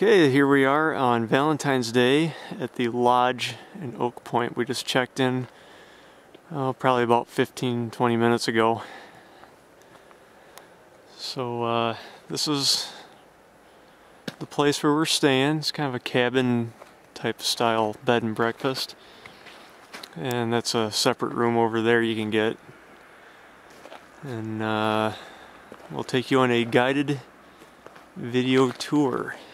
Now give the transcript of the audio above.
Okay, here we are on Valentine's Day at the lodge in Oak Point. We just checked in probably about 15-20 minutes ago. So this is the place where we're staying. It's kind of a cabin type style bed and breakfast. And that's a separate room over there you can get. And we'll take you on a guided video tour.